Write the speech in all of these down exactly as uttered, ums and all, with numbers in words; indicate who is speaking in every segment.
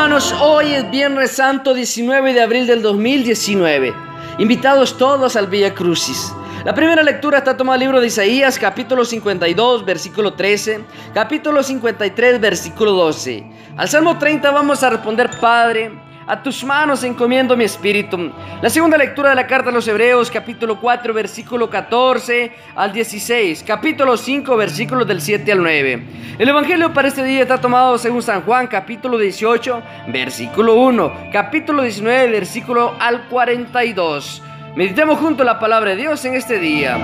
Speaker 1: hermanos, hoy es Viernes Santo, diecinueve de abril del dos mil diecinueve. Invitados todos al Via Crucis. La primera lectura está tomada del libro de Isaías, capítulo cincuenta y dos, versículo trece, capítulo cincuenta y tres, versículo doce. Al Salmo treinta vamos a responder: Padre, a tus manos encomiendo mi espíritu. La segunda lectura de la carta a los Hebreos, capítulo cuatro, versículo catorce al dieciséis, capítulo cinco, versículos del siete al nueve. El evangelio para este día está tomado según San Juan, capítulo dieciocho, versículo uno, capítulo diecinueve, versículo al cuarenta y dos. Meditemos juntos la palabra de Dios en este día.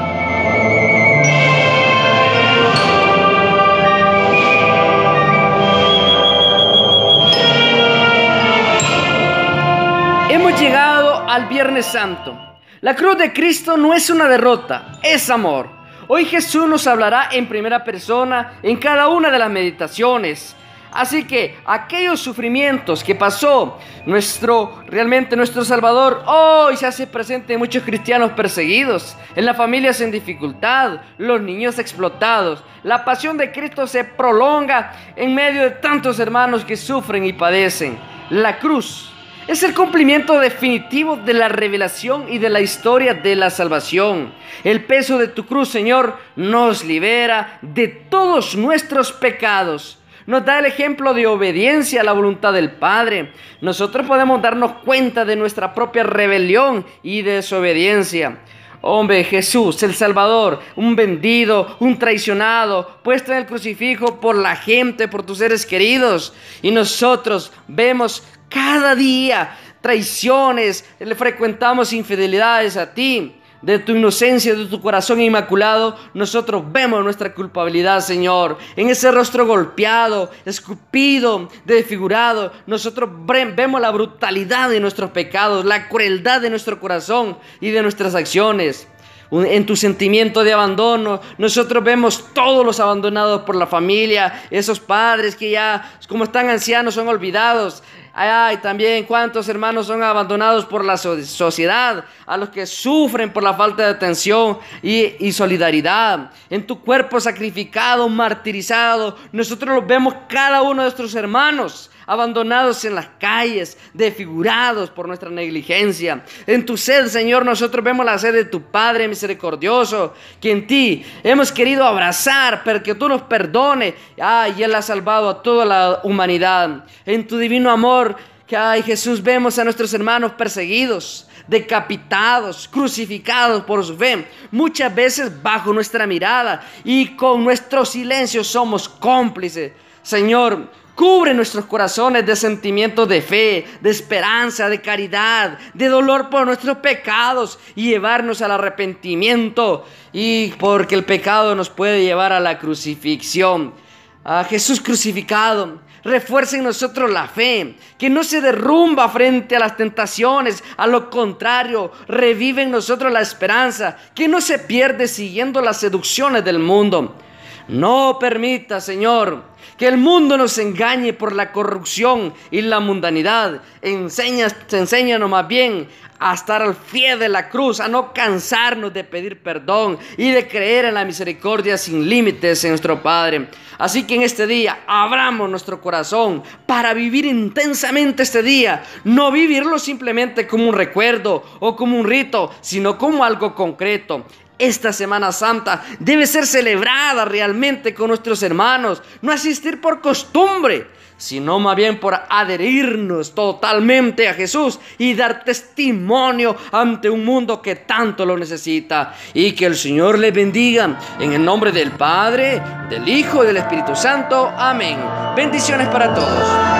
Speaker 1: Hemos llegado al Viernes Santo. La cruz de Cristo no es una derrota, es amor. Hoy Jesús nos hablará en primera persona en cada una de las meditaciones. Así que aquellos sufrimientos que pasó nuestro, realmente nuestro Salvador, hoy se hace presente en muchos cristianos perseguidos, en las familias en dificultad, los niños explotados. La pasión de Cristo se prolonga en medio de tantos hermanos que sufren y padecen. La cruz es el cumplimiento definitivo de la revelación y de la historia de la salvación. El peso de tu cruz, Señor, nos libera de todos nuestros pecados. Nos da el ejemplo de obediencia a la voluntad del Padre. Nosotros podemos darnos cuenta de nuestra propia rebelión y desobediencia. Hombre, Jesús, el Salvador, un vendido, un traicionado, puesto en el crucifijo por la gente, por tus seres queridos. Y nosotros vemos cada día traiciones, le frecuentamos infidelidades a ti. De tu inocencia, de tu corazón inmaculado, nosotros vemos nuestra culpabilidad, Señor. En ese rostro golpeado, escupido, desfigurado, nosotros vemos la brutalidad de nuestros pecados, la crueldad de nuestro corazón y de nuestras acciones. En tu sentimiento de abandono, nosotros vemos todos los abandonados por la familia, esos padres que ya, como están ancianos, son olvidados. Ay, también cuántos hermanos son abandonados por la so- sociedad, a los que sufren por la falta de atención y, y solidaridad. En tu cuerpo sacrificado, martirizado, nosotros los vemos cada uno de nuestros hermanos abandonados en las calles, desfigurados por nuestra negligencia. En tu sed, Señor, nosotros vemos la sed de tu Padre misericordioso, que en ti hemos querido abrazar, para que tú nos perdones. Ay, y Él ha salvado a toda la humanidad. En tu divino amor, que ay, Jesús, vemos a nuestros hermanos perseguidos, decapitados, crucificados por su fe, muchas veces bajo nuestra mirada, y con nuestro silencio somos cómplices. Señor, cubre nuestros corazones de sentimientos de fe, de esperanza, de caridad, de dolor por nuestros pecados, y llevarnos al arrepentimiento, y porque el pecado nos puede llevar a la crucifixión. A Jesús crucificado, refuerza en nosotros la fe, que no se derrumba frente a las tentaciones. A lo contrario, revive en nosotros la esperanza, que no se pierde siguiendo las seducciones del mundo. No permita, Señor, que el mundo nos engañe por la corrupción y la mundanidad. Enseña, enséñanos más bien a estar al pie de la cruz, a no cansarnos de pedir perdón y de creer en la misericordia sin límites en nuestro Padre. Así que en este día abramos nuestro corazón para vivir intensamente este día, no vivirlo simplemente como un recuerdo o como un rito, sino como algo concreto. Esta Semana Santa debe ser celebrada realmente con nuestros hermanos, no asistir por costumbre, sino más bien por adherirnos totalmente a Jesús y dar testimonio ante un mundo que tanto lo necesita. Y que el Señor les bendiga en el nombre del Padre, del Hijo y del Espíritu Santo. Amén. Bendiciones para todos.